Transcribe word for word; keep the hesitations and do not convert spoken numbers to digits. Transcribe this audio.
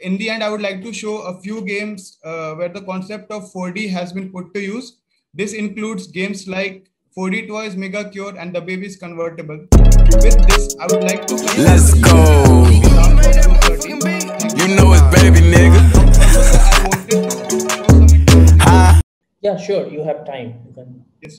in the end, I would like to show a few games uh, where the concept of four D has been put to use. This includes games like four D Toys, Mega Cure, and dababy'd Convertible. With this, I would like to let's go. You know it's baby, nigga. Yeah, sure. You have time. You can.